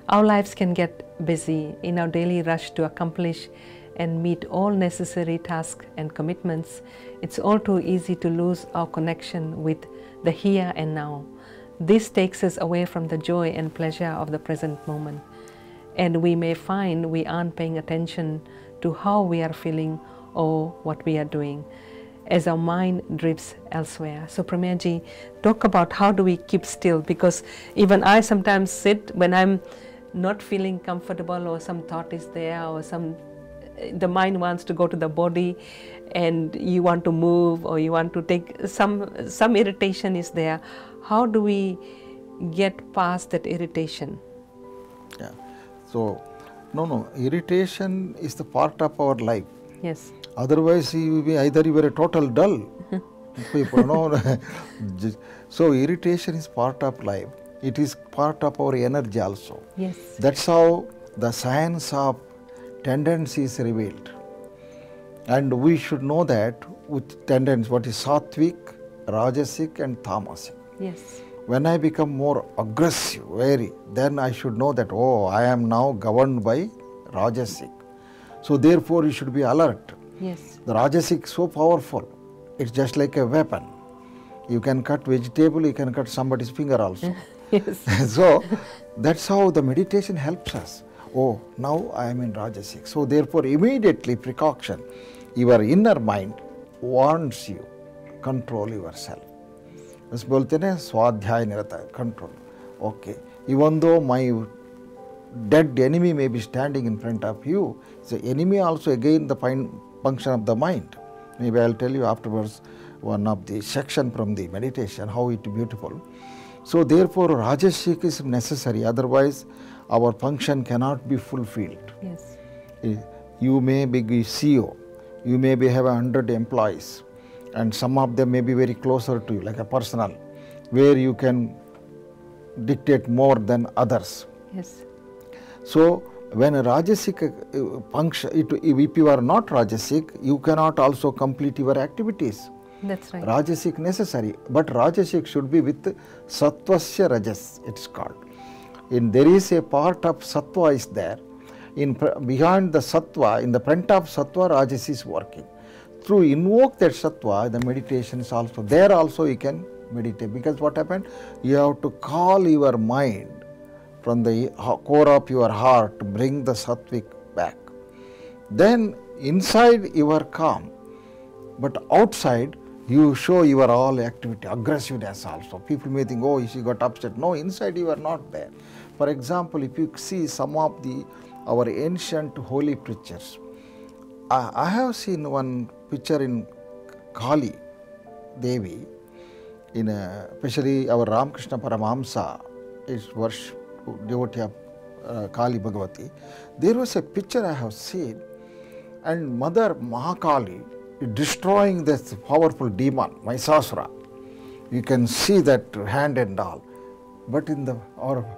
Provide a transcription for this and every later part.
Our lives can get busy in our daily rush to accomplish and meet all necessary tasks and commitments. It's all too easy to lose our connection with the here and now. This takes us away from the joy and pleasure of the present moment. And we may find we aren't paying attention to how we are feeling or what we are doing, as our mind drifts elsewhere. So Prameyaji, talk about how do we keep still, because even I sometimes sit when I'm not feeling comfortable or some thought is there or the mind wants to go to the body and you want to move or you want to take some irritation is there. How do we get past that irritation? Yeah. So, no, irritation is the part of our life. Yes. Otherwise, either you were a total dull. People know. So, irritation is part of life. It is part of our energy also. Yes. That's how the science of tendency is revealed. And we should know that with tendency, what is sattvic, rajasic and tamasic. Yes. When I become more aggressive, then I should know that, oh, I am now governed by rajasic. So therefore you should be alert. Yes. The rajasic is so powerful. It's just like a weapon. You can cut vegetable, you can cut somebody's finger also. Yes. So that's how the meditation helps us. Oh, now I am in rajasic. So therefore immediately precaution. Your inner mind wants you control yourself. बस बोलते हैं स्वाध्याय निरता control. Okay, even though my dead enemy may be standing in front of you, the enemy also again the function of the mind. Maybe I'll tell you afterwards one of the section from the meditation, how it is beautiful. So therefore rajasic is necessary, otherwise our function cannot be fulfilled. Yes. You may be CEO, you may have 100 employees, and some of them may be very closer to you, like a personal, where you can dictate more than others. Yes. So when a rajasic function, if you are not rajasic, you cannot also complete your activities. That's right. Rajasic necessary, but rajasic should be with sattvasya rajas, it's called. There is a part of sattva is there. Behind the sattva, in the front of sattva, rajas is working. Through invoke that sattva, the meditation is also there. Also you can meditate, because what happened? You have to call your mind from the core of your heart to bring the sattvic back. Then inside you are calm, but outside you show your all activity, aggressiveness also. People may think, oh, she got upset. No, inside you are not there. For example, if you see some of our ancient holy preachers, I have seen one picture in Kali Devi, especially our Ramakrishna Paramahamsa is devotee of Kali Bhagavati. There was a picture I have seen, and Mother Mahakali destroying this powerful demon, Mahishasura. You can see that hand and all, but in the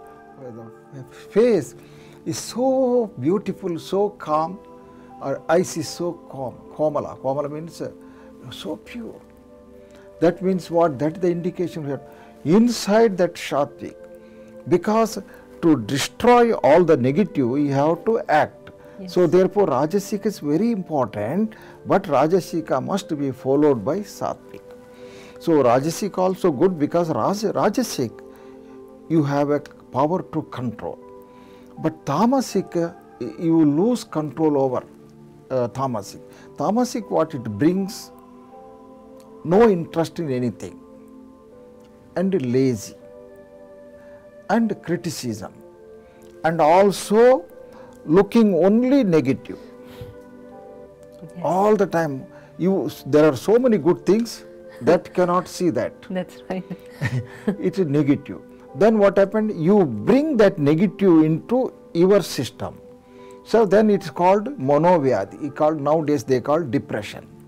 face is so beautiful, so calm. Our eyes is so calm. Komala. Komala means so pure. That means what? That is the indication here. Inside that sattvic, because to destroy all the negative, you have to act. Yes. So therefore, rajasic is very important, but rajasika must be followed by sattvic. So rajasic also good, because rajasic, you have a power to control. But tamasic, you lose control over tamasic. Tamasic, what it brings? No interest in anything, and lazy, and criticism, and also looking only negative. Yes. All the time. There are so many good things that cannot see that. That's right. It is negative. Then what happened? You bring that negative into your system. So then it is called monovyadi. Nowadays they call depression.